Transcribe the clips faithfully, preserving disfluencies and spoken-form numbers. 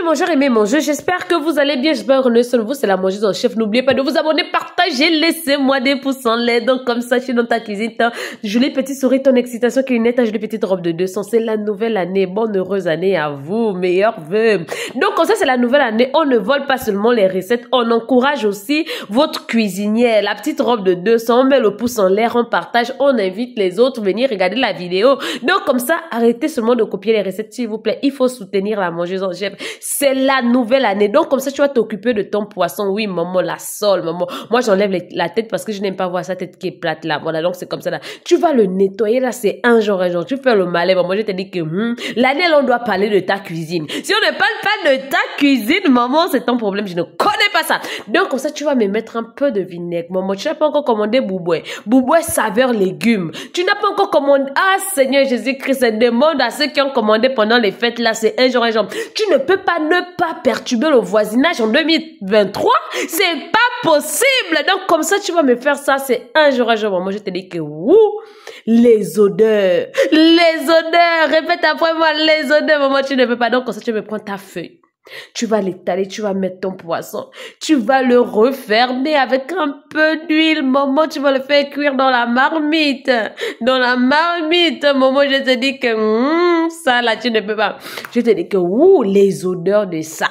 mes mangeurs et mes mangeurs, j'espère que vous allez bien, j'espère que nous sommes vous, c'est la mangeuse en chef. N'oubliez pas de vous abonner, partager, laissez-moi des pouces en l'air. Donc comme ça, je suis dans ta cuisine, ta jolie petite souris, ton excitation qui est une ta jolie petite robe de deux cents. C'est la nouvelle année, bonne heureuse année à vous, meilleurs vœux. Donc comme ça, c'est la nouvelle année, on ne vole pas seulement les recettes, on encourage aussi votre cuisinière. La petite robe de deux cents, on met le pouce en l'air, on partage, on invite les autres à venir regarder la vidéo. Donc comme ça, arrêtez seulement de copier les recettes, s'il vous plaît. Il faut soutenir la mangeuse en chef. C'est la nouvelle année. Donc, comme ça, tu vas t'occuper de ton poisson. Oui, maman, la sole, maman. Moi, j'enlève la tête parce que je n'aime pas voir sa tête qui est plate là. Voilà, donc c'est comme ça là. Tu vas le nettoyer là, c'est un jour, un jour. Tu fais le malin. Maman, je te dis que hmm, l'année, là, on doit parler de ta cuisine. Si on ne parle pas de ta cuisine, maman, c'est ton problème. Je ne connais pas ça. Donc, comme ça, tu vas me mettre un peu de vinaigre. Maman, tu n'as pas encore commandé bouboué. Bouboué saveur légumes. Tu n'as pas encore commandé. Ah, Seigneur Jésus-Christ, demande à ceux qui ont commandé pendant les fêtes là, c'est un jour, un jour. Tu ne peux pas ne pas perturber le voisinage en deux mille vingt-trois. C'est pas possible. Donc, comme ça, tu vas me faire ça. C'est un jour, un jour. Moi, je te dis que, ouh, les odeurs. Les odeurs. Répète après moi, les odeurs. Maman, tu ne peux pas. Donc, comme ça, tu me prends ta feuille. Tu vas l'étaler, tu vas mettre ton poisson. Tu vas le refermer avec un peu d'huile. Maman, tu vas le faire cuire dans la marmite. Dans la marmite. Maman, je te dis que mm, ça, là, tu ne peux pas. Je te dis que, ouh, les odeurs de ça.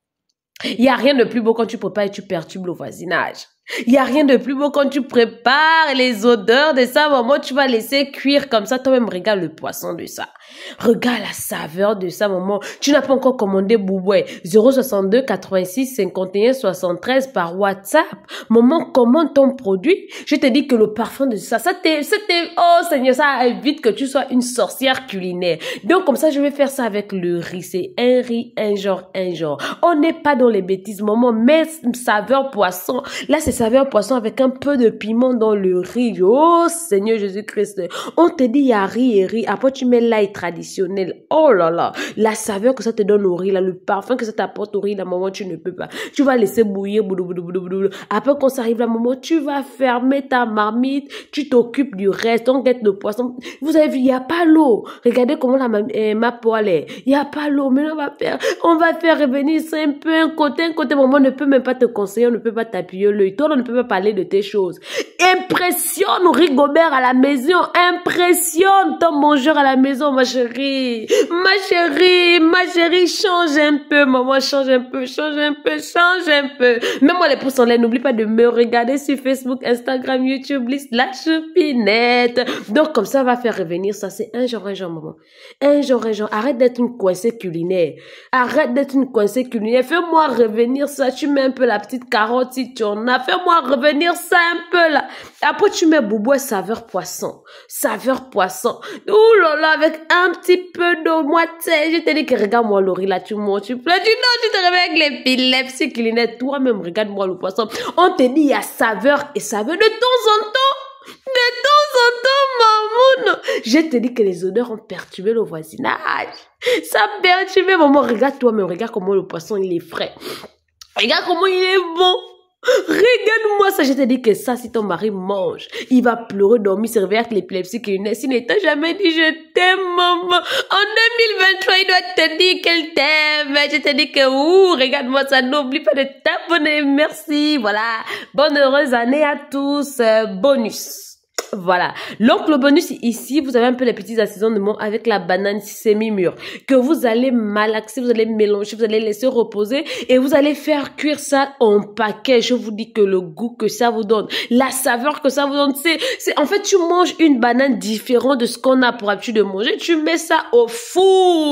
Il n'y a rien de plus beau quand tu prépares et tu perturbes le voisinage. Il n'y a rien de plus beau quand tu prépares les odeurs de ça. Maman, tu vas laisser cuire comme ça. Toi-même, regarde le poisson de ça. Regarde la saveur de ça, maman. Tu n'as pas encore commandé bouboué. zéro soixante-deux quatre-vingt-six cinquante et un soixante-treize par WhatsApp. Maman, commande ton produit. Je te dis que le parfum de ça, ça t'est, c'était, oh Seigneur, ça évite que tu sois une sorcière culinaire. Donc, comme ça, je vais faire ça avec le riz. C'est un riz, un genre, un genre. On n'est pas dans les bêtises, maman. Mais saveur poisson. Là, c'est saveur poisson avec un peu de piment dans le riz. Oh Seigneur Jésus-Christ. On te dit, il y a riz et riz. Après, tu mets l'ail traditionnel. Oh là là. La saveur que ça te donne au riz, là, le parfum que ça t'apporte au riz, là, maman, tu ne peux pas. Tu vas laisser bouillir. Boudou, boudou, boudou, boudou. Après, quand ça arrive, là, maman, tu vas fermer ta marmite. Tu t'occupes du reste. On guette le poisson. Vous avez vu, il n'y a pas l'eau. Regardez comment la, eh, ma poêle est. Il n'y a pas l'eau. Mais on va faire, on va faire revenir ça un peu, un côté, un côté. Maman ne peut même pas te conseiller. On ne peut pas t'appuyer l'œil. Toi, on ne peut pas parler de tes choses. Impressionne Rigobert à la maison. Impressionne ton mangeur à la maison, ma chérie. Ma chérie, ma chérie, change un peu, maman, change un peu, change un peu, change un peu. Mets-moi les pouces en l'air. N'oublie pas de me regarder sur Facebook, Instagram, YouTube, liste la chupinette. Donc, comme ça, on va faire revenir ça. C'est un genre, un genre, maman. Un genre, un genre. Arrête d'être une coincée culinaire. Arrête d'être une coincée culinaire. Fais-moi revenir ça. Tu mets un peu la petite carotte si tu en as. Fais-moi revenir ça un peu là. Après, tu mets bouboué saveur poisson. Saveur poisson. Ouh là là, avec un petit peu d'eau moitié. Je te dis que regarde-moi le riz là, tu manges, tu pleures. Tu non, tu te réveilles avec l'épilepsie culinaire. Toi-même, regarde-moi le poisson. On te dit, il y a saveur et saveur de temps en temps. De temps en temps, maman. Je te dis que les odeurs ont perturbé le voisinage. Ça a perturbé, maman. Regarde toi-même, regarde comment le poisson, il est frais. Regarde comment il est bon. Regarde-moi ça, je te dis que ça, si ton mari mange, il va pleurer, dormir, se réveiller avec l'épilepsie qu'il naît. S'il ne t'a jamais dit je t'aime, maman. En deux mille vingt-trois, il doit te dire qu'elle t'aime. Je te dis que, ouh, regarde-moi ça, n'oublie pas de t'abonner. Merci, voilà. Bonne heureuse année à tous. Euh, bonus. Voilà. Donc, le bonus ici, vous avez un peu les petits assaisonnements avec la banane semi-mûre que vous allez malaxer, vous allez mélanger, vous allez laisser reposer et vous allez faire cuire ça en paquet. Je vous dis que le goût que ça vous donne, la saveur que ça vous donne, c'est, c'est, en fait, tu manges une banane différente de ce qu'on a pour habitude de manger. Tu mets ça au four.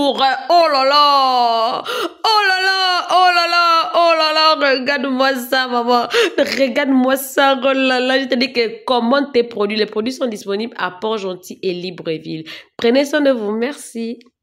Oh là là. Oh là là. Oh là là. Oh là là. Regarde-moi ça, maman. Regarde-moi ça. Oh là là. Je te dis que commande tes produits. Les produits sont disponibles à Port-Gentil et Libreville. Prenez soin de vous. Merci.